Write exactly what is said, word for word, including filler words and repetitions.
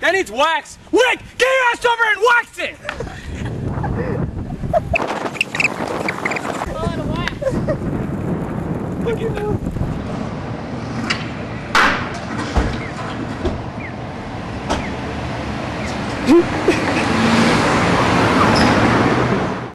That needs wax. Wick, get your ass over and wax it! A lot of wax. Look at that.